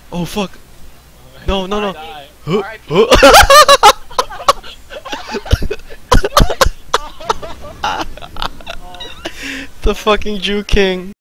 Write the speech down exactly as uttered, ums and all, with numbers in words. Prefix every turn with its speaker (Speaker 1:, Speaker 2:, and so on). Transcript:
Speaker 1: Oh fuck! No, no, no!
Speaker 2: Die.
Speaker 1: Huh?
Speaker 2: R I P
Speaker 1: Huh?
Speaker 2: Oh.
Speaker 1: The fucking juking.